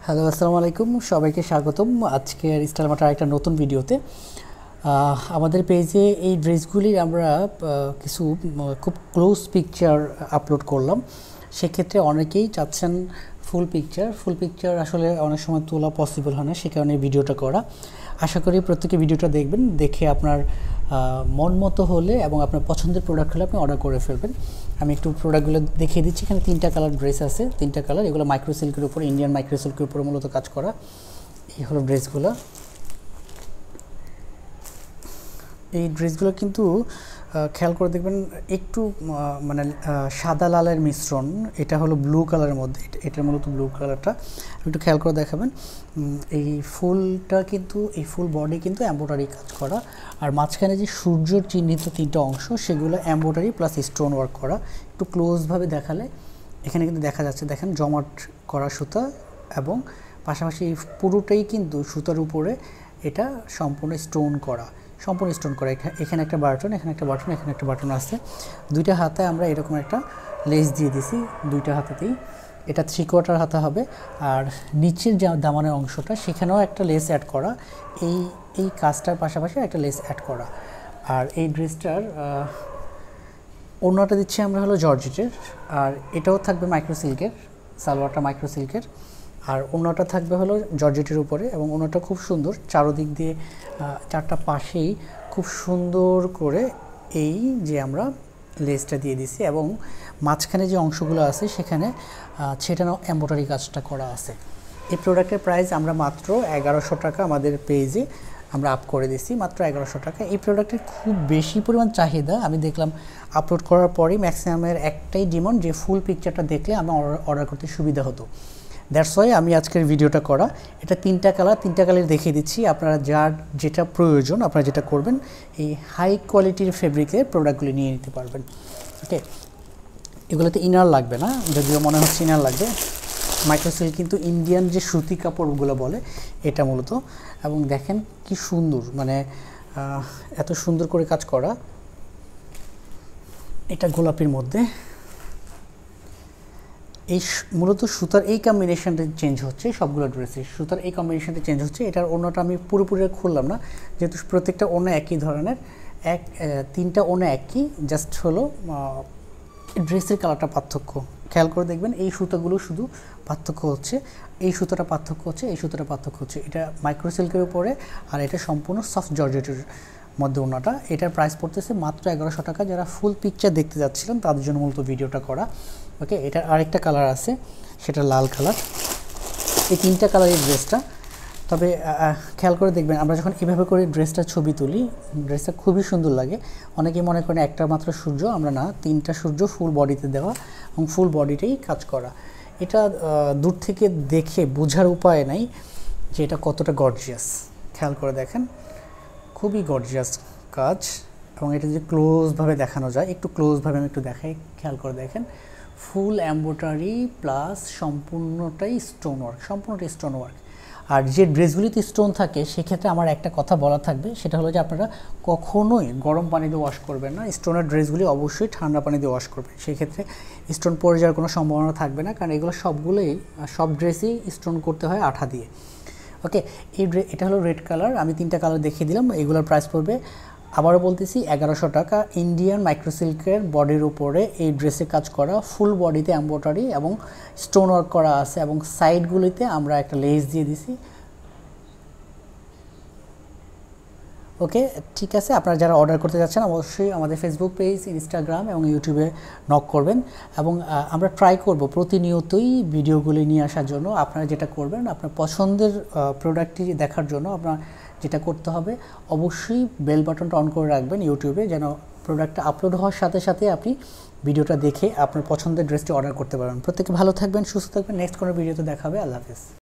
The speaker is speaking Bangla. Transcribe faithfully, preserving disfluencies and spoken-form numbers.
হ্যালো, আসসালামু আলাইকুম, সবাইকে স্বাগতম আজকের স্টাইল মার্টের একটা নতুন ভিডিওতে। আমাদের পেজে এই ড্রেসগুলি আমরা কিছু খুব ক্লোজ পিকচার আপলোড করলাম। সেক্ষেত্রে অনেকেই চাচ্ছেন ফুল পিকচার ফুল পিকচার আসলে অনেক সময় তোলা পসিবল হয় না, সে কারণে ভিডিওটা করা। আশা করি প্রত্যেকে ভিডিওটা দেখবেন, দেখে আপনার মন মতো হলে এবং আপনার পছন্দের প্রোডাক্ট হলে আপনি অর্ডার করে ফেলবেন। আমি একটু প্রোডাক্টগুলো দেখিয়ে দিচ্ছি। এখানে তিনটা কালার ড্রেস আছে, তিনটা কালার। এগুলো মাইক্রো সিল্কের উপর, ইন্ডিয়ান মাইক্রো সিল্কের উপরে মূলত কাজ করা। এই হলো ড্রেসগুলো। এই ড্রেসগুলো কিন্তু খেয়াল করে দেখবেন একটু মানে সাদা লালের মিশ্রণ। এটা হলো ব্লু কালারের মধ্যে, এটা মূলত ব্লু কালারটা একটু খেয়াল করে দেখাবেন। এই ফুলটা কিন্তু এই ফুল বডি কিন্তু এমব্রয়ডারি কাজ করা, আর মাঝখানে যে সূর্যর চিহ্নিত তিনটা অংশ সেগুলো এমব্রয়ডারি প্লাস স্টোন ওয়ার্ক করা। একটু ক্লোজভাবে দেখালে এখানে কিন্তু দেখা যাচ্ছে, দেখেন জমাট করা সুতা, এবং পাশাপাশি এই পুরোটাই কিন্তু সুতার উপরে এটা সম্পূর্ণ স্টোন করা, সম্পূর্ণ স্টোন করা। এখানে একটা বাটন, এখানে একটা বাটন, এখানে একটা বাটন আছে। দুইটা হাতে আমরা এরকম একটা লেস দিয়ে দিছি, দুইটা হাতেতেই। এটা থ্রি কোয়ার্টার হাতা হবে। আর নিচের যে দামানের অংশটা সেখানেও একটা লেস অ্যাড করা, এই এই কাজটার পাশাপাশি একটা লেস অ্যাড করা। আর এই ড্রেসটার ওড়নাটা দিচ্ছি আমরা হলো জর্জেটের, আর এটাও থাকবে মাইক্রো সিল্কের, সালোয়ারটা মাইক্রো সিল্কের, আর ওড়নাটা থাকবে হলো জর্জেটের উপরে। এবং ওড়নাটা খুব সুন্দর, চারোদিক দিয়ে চারটা পাশেই খুব সুন্দর করে এই যে আমরা লেসটা দিয়ে দিছি, এবং মাঝখানে যে অংশগুলো আছে সেখানে ছেটানো এমব্রয়ডারি কাজটা করা আছে। এই প্রোডাক্টের প্রাইস আমরা মাত্র এগারোশো টাকা আমাদের পেজে আমরা আপ করে দিছি, মাত্র এগারোশো টাকা। এই প্রোডাক্টের খুব বেশি পরিমাণ চাহিদা আমি দেখলাম। আপলোড করার পরেই ম্যাক্সিমামের একটাই ডিমান্ড যে ফুল পিকচারটা দেখলে আমার অর্ডার করতে সুবিধা হতো। দ্যাটস ওয়াই আমি আজকের ভিডিওটা করা। এটা তিনটা কালার, তিনটা কালার দেখিয়ে দিচ্ছি। আপনারা যার যেটা প্রয়োজন আপনারা যেটা করবেন, এই হাই কোয়ালিটির ফেব্রিকের প্রোডাক্টগুলি নিয়ে নিতে পারবেন। ওকে, এগুলোতে ইনার লাগবে না, যদিও মনে হচ্ছে ইনার লাগবে। মাইক্রো সিল্ক কিন্তু ইন্ডিয়ান যে সুতি কাপড়গুলো বলে এটা মূলত। এবং দেখেন কি সুন্দর, মানে এত সুন্দর করে কাজ করা। এটা গোলাপির মধ্যে, এই মূলত সুতার এই কম্বিনেশনটা চেঞ্জ হচ্ছে সবগুলো ড্রেসে, সুতার এই কম্বিনেশনটা চেঞ্জ হচ্ছে। এটার ওড়নাটা আমি পুরোপুরি খুললাম না, যেহেতু প্রত্যেকটা ওড়না একই ধরনের, এক তিনটা ওড়না একই, জাস্ট হলো ড্রেসের কালারটা পার্থক্য। খেয়াল করে দেখবেন এই সুতাগুলো শুধু পার্থক্য হচ্ছে, এই সুতাটা পার্থক্য হচ্ছে, এই সুতাটা পার্থক্য হচ্ছে। এটা মাইক্রো সিল্কের উপরে, আর এটা সম্পূর্ণ সফট জর্জেটের মধ্যে ওড়নাটা। এটার প্রাইস পড়তেছে মাত্র এগারোশো টাকা। যারা ফুল পিকচার দেখতে যাচ্ছিলেন তাদের জন্য মূলত ভিডিওটা করা। ওকে, এটার আরেকটা কালার আছে, সেটা লাল কালার। এই তিনটা কালারের ড্রেসটা, তবে খেয়াল করে দেখবেন আমরা যখন এভাবে করে ড্রেসটা ছবি তুলি, ড্রেসটা খুবই সুন্দর লাগে। অনেকেই মনে করেন একটা মাত্র সূর্য, আমরা না, তিনটা সূর্য ফুল বডিতে দেওয়া এবং ফুল বডিটাই কাজ করা। এটা দূর থেকে দেখে বোঝার উপায় নাই যে এটা কতটা গর্জিয়াস। খেয়াল করে দেখেন, খুবই গর্জিয়াস কাজ। এবং এটা যদি ক্লোজভাবে দেখানো যায়, একটু ক্লোজভাবে আমি একটু দেখাই, খেয়াল করে দেখেন, ফুল এমব্রয়ডারি প্লাস সম্পূর্ণটাই স্টোন ওয়ার্ক, সম্পূর্ণটাই স্টোন ওয়ার্ক। আর যে ড্রেসগুলিতে স্টোন থাকে সেক্ষেত্রে আমার একটা কথা বলা থাকবে, সেটা হলো যে আপনারা কখনোই গরম পানি দিয়ে ওয়াশ করবেন না। স্টোনের ড্রেসগুলি অবশ্যই ঠান্ডা পানি দিয়ে ওয়াশ করবেন, সেক্ষেত্রে স্টোন পড়ে যাওয়ার কোনো সম্ভাবনা থাকবে না, কারণ এগুলো সবগুলোই, সব ড্রেসেই স্টোন করতে হয় আঠা দিয়ে। ওকে, এই এটা হলো রেড কালার, আমি তিনটা কালার দেখিয়ে দিলাম। এগুলোর প্রাইস পড়বে, আবারও বলতেছি, এগারোশো টাকা। ইন্ডিয়ান মাইক্রো সিল্কের বডির উপরে এই ড্রেসে কাজ করা, ফুল বডিতে এমব্রয়ডারি এবং স্টোন ওয়ার্ক করা আছে, এবং সাইডগুলিতে আমরা একটা লেস দিয়ে দিছি। ওকে, ঠিক আছে। আপনারা যারা অর্ডার করতে যাচ্ছেন অবশ্যই আমাদের ফেসবুক পেজ, ইনস্টাগ্রাম এবং ইউটিউবে নক করবেন, এবং আমরা ট্রাই করব প্রতিনিয়তই ভিডিওগুলি নিয়ে আসার জন্য। আপনারা যেটা করবেন, আপনার পছন্দের প্রোডাক্টটি দেখার জন্য আপনার যেটা করতে হবে, অবশ্যই বেল বাটনটা অন করে রাখবেন ইউটিউবে, যেন প্রোডাক্টটা আপলোড হওয়ার সাথে সাথে আপনি ভিডিওটা দেখে আপনার পছন্দের ড্রেসটি অর্ডার করতে পারেন। প্রত্যেকে ভালো থাকবেন, সুস্থ থাকবেন। নেক্সট কোনো ভিডিওতে দেখা হবে। আল্লাহ হাফেজ।